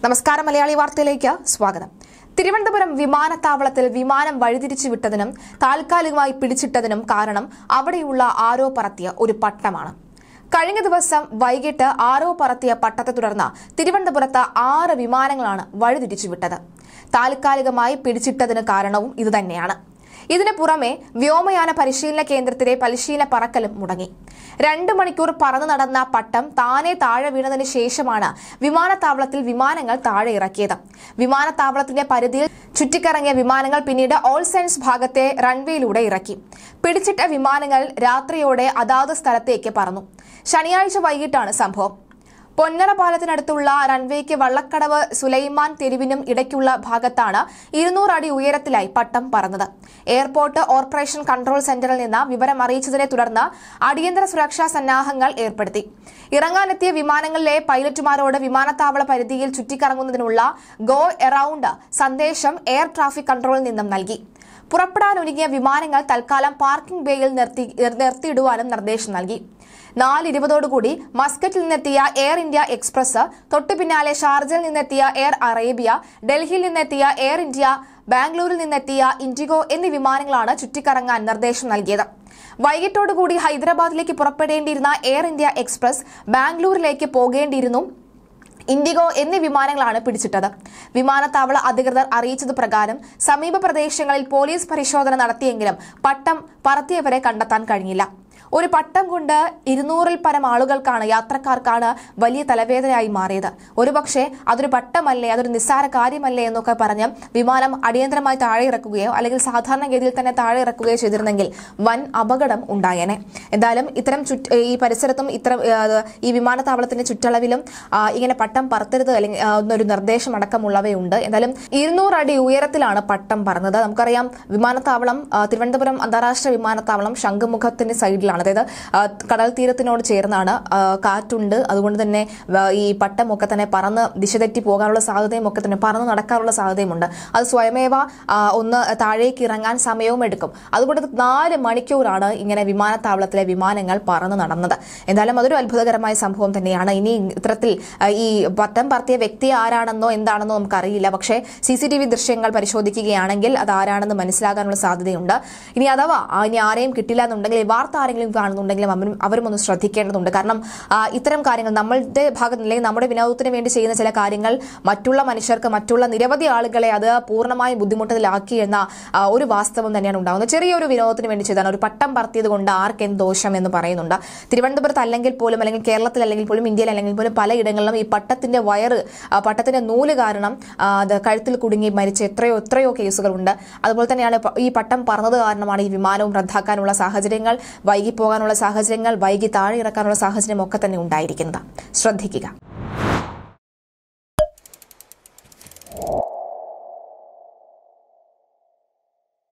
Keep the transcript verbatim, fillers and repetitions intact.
നമസ്കാരം മലയാളി വാർത്തയിലേക്ക് സ്വാഗതം. തിരുവനന്തപുരം വിമാനത്താവളത്തിൽ വിമാനം വഴിതിരിച്ചു വിട്ടതിനും താൽക്കാലികമായി പിടിച്ചിട്ടതിനും കാരണം അവിടെയുള്ള ആരോ പറത്തിയ ഒരു പട്ടമാണ്. കഴിഞ്ഞ ദിവസം വൈകിട്ട് ആരോ പറത്തിയ പട്ടത്തെ തുടർന്ന് തിരുവനന്തപുരത്ത് ആറ് വിമാനങ്ങളാണ് വഴിതിരിച്ചു വിട്ടത്. താൽക്കാലികമായി പിടിച്ചിട്ടതിന് കാരണവും ഇതുതന്നെയാണ്. ഇതിനു പുറമെ വ്യോമയാന പരിശീലന കേന്ദ്രത്തിലെ പരിശീലന പറക്കലും മുടങ്ങി. രണ്ട് മണിക്കൂർ പറന്നു നടന്ന പട്ടം താനെ താഴെ വീണതിന് ശേഷമാണ് വിമാനത്താവളത്തിൽ വിമാനങ്ങൾ താഴെ ഇറക്കിയത്. വിമാനത്താവളത്തിന്റെ പരിധിയിൽ ചുറ്റിക്കറങ്ങിയ വിമാനങ്ങൾ പിന്നീട് ഓൾ സയൻസ് ഭാഗത്തെ റൺവേയിലൂടെ ഇറക്കി. പിടിച്ചിട്ട വിമാനങ്ങൾ രാത്രിയോടെ അതാത് സ്ഥലത്തേക്ക് പറന്നു. ശനിയാഴ്ച വൈകിട്ടാണ് സംഭവം. പൊന്നറ പാലത്തിനടുത്തുള്ള റൺവേക്ക് വള്ളക്കടവ് സുലൈമാൻ തെരുവിനും ഇടയ്ക്കുള്ള ഭാഗത്താണ് ഇരുന്നൂറ് അടി ഉയരത്തിലായി പട്ടം പറന്നത്. എയർപോർട്ട് ഓപ്പറേഷൻ കൺട്രോൾ സെന്ററിൽ നിന്ന് വിവരം അറിയിച്ചതിനെ തുടർന്ന് അടിയന്തര സുരക്ഷാ സന്നാഹങ്ങൾ ഏർപ്പെടുത്തി. ഇറങ്ങാനെത്തിയ വിമാനങ്ങളിലെ പൈലറ്റുമാരോട് വിമാനത്താവള പരിധിയിൽ ചുറ്റിക്കറങ്ങുന്നതിനുള്ള ഗോ എറൌണ്ട് സന്ദേശം എയർ ട്രാഫിക് കൺട്രോളിൽ നിന്നും നൽകി. പുറപ്പെടാനൊരുങ്ങിയ വിമാനങ്ങൾ തൽക്കാലം പാർക്കിംഗ് ബേയിൽ നിർത്തി നിർത്തിയിടുവാനും നിർദ്ദേശം നൽകി. നാല് ഇരുപതോടുകൂടി മസ്കറ്റിൽ നിന്നെത്തിയ എയർ ഇന്ത്യ എക്സ്പ്രസ്, തൊട്ടു പിന്നാലെ ഷാർജയിൽ നിന്നെത്തിയ എയർ അറേബ്യ, ഡൽഹിയിൽ നിന്നെത്തിയ എയർ ഇന്ത്യ, ബാംഗ്ലൂരിൽ നിന്നെത്തിയ ഇൻഡിഗോ എന്നീ വിമാനങ്ങളാണ് ചുറ്റിക്കറങ്ങാൻ നിർദ്ദേശം നൽകിയത്. വൈകിട്ടോടുകൂടി ഹൈദരാബാദിലേക്ക് പുറപ്പെടേണ്ടിയിരുന്ന എയർ ഇന്ത്യ എക്സ്പ്രസ് ബാംഗ്ലൂരിലേക്ക് പോകേണ്ടിയിരുന്നു. ഇൻഡിഗോ എന്നീ വിമാനങ്ങളാണ് പിടിച്ചിട്ടത്. വിമാനത്താവള അധികൃതർ അറിയിച്ചത് പ്രകാരം സമീപ പ്രദേശങ്ങളിൽ പോലീസ് പരിശോധന നടത്തിയെങ്കിലും പട്ടം പറത്തിയവരെ കണ്ടെത്താൻ കഴിഞ്ഞില്ല. ഒരു പട്ടം കൊണ്ട് ഇരുന്നൂറിൽ പരം ആളുകൾക്കാണ് യാത്രക്കാർക്കാണ് വലിയ തലവേദനയായി മാറിയത്. ഒരുപക്ഷെ അതൊരു പട്ടമല്ലേ, അതൊരു നിസ്സാര കാര്യമല്ലേ എന്നൊക്കെ പറഞ്ഞ് വിമാനം അടിയന്തരമായി താഴെ ഇറക്കുകയോ അല്ലെങ്കിൽ സാധാരണഗതിയിൽ തന്നെ താഴെ ഇറക്കുകയോ ചെയ്തിരുന്നെങ്കിൽ വൻ അപകടം ഉണ്ടായേനെ. എന്തായാലും ഇത്തരം ഈ പരിസരത്തും ഇത്തരം ഈ വിമാനത്താവളത്തിന്റെ ചുറ്റളവിലും ഇങ്ങനെ പട്ടം പറത്തരുത് അല്ലെങ്കിൽ ഒരു നിർദ്ദേശം അടക്കമുള്ളവയുണ്ട്. എന്തായാലും ഇരുന്നൂറ് അടി ഉയരത്തിലാണ് പട്ടം പറന്നത്. നമുക്കറിയാം, വിമാനത്താവളം തിരുവനന്തപുരം അന്താരാഷ്ട്ര വിമാനത്താവളം ശംഖുമുഖത്തിന്റെ സൈഡിലാണ്, അതായത് കടൽ തീരത്തിനോട് ചേർന്നാണ്. കാറ്റുണ്ട്, അതുകൊണ്ട് തന്നെ ഈ പട്ടമൊക്കെ തന്നെ പറന്ന് ദിശ തെറ്റി പോകാനുള്ള സാധ്യതയും ഒക്കെ തന്നെ പറന്ന് നടക്കാനുള്ള സാധ്യതയുമുണ്ട്. അത് സ്വയമേവ ഒന്ന് താഴേക്ക് ഇറങ്ങാൻ സമയവും എടുക്കും. അതുകൊണ്ട് നാല് മണിക്കൂറാണ് ഇങ്ങനെ വിമാനത്താവളത്തിലെ വിമാനങ്ങൾ പറന്ന് നടന്നത്. എന്തായാലും അതൊരു അത്ഭുതകരമായ സംഭവം തന്നെയാണ്. ഇനി ഇത്തരത്തിൽ ഈ പട്ടം പറത്തിയ വ്യക്തി ആരാണെന്നോ എന്താണെന്നോ നമുക്കറിയില്ല. പക്ഷേ സി സി ടി വി ദൃശ്യങ്ങൾ പരിശോധിക്കുകയാണെങ്കിൽ അത് ആരാണെന്ന് മനസ്സിലാകാനുള്ള സാധ്യതയുണ്ട്. ഇനി അഥവാ ഇനി ആരെയും കിട്ടില്ല എന്നുണ്ടെങ്കിൽ വാർത്ത ആരെങ്കിലും കാണുന്നുണ്ടെങ്കിലും അവരും അവരും ഒന്ന് ശ്രദ്ധിക്കേണ്ടതുണ്ട്. കാരണം ഇത്തരം കാര്യങ്ങൾ നമ്മളുടെ ഭാഗത്ത് അല്ലെങ്കിൽ നമ്മുടെ വിനോദത്തിന് വേണ്ടി ചെയ്യുന്ന ചില കാര്യങ്ങൾ മറ്റുള്ള മനുഷ്യർക്ക്, മറ്റുള്ള നിരവധി ആളുകളെ അത് പൂർണ്ണമായും ബുദ്ധിമുട്ടിലാക്കി എന്ന ഒരു വാസ്തവം തന്നെയാണ് ഉണ്ടാകുന്നത്. ചെറിയൊരു വിനോദത്തിന് വേണ്ടി ചെയ്താണ്. ഒരു പട്ടം പറത്തിയത് കൊണ്ട് ആർക്കെന്ത് ദോഷം എന്ന് പറയുന്നുണ്ട്. തിരുവനന്തപുരത്ത് അല്ലെങ്കിൽ പോലും, അല്ലെങ്കിൽ കേരളത്തിൽ അല്ലെങ്കിൽ പോലും, ഇന്ത്യയിൽ അല്ലെങ്കിൽ പോലും പലയിടങ്ങളിലും ഈ പട്ടത്തിന്റെ വയറ്, പട്ടത്തിന്റെ നൂല് കാരണം അത് കഴുത്തിൽ കുടുങ്ങി മരിച്ച എത്രയോ എത്രയോ കേസുകളുണ്ട്. അതുപോലെ തന്നെയാണ് ഈ പട്ടം പറന്നത് കാരണമാണ് ഈ വിമാനവും റദ്ദാക്കാനുള്ള സാഹചര്യങ്ങൾ, വൈകി പോകാനുള്ള സാഹചര്യങ്ങൾ, വൈകി താഴെ ഇറക്കാനുള്ള സാഹചര്യം ഒക്കെ തന്നെ ഉണ്ടായിരിക്കുന്നത്. ശ്രദ്ധിക്കുക.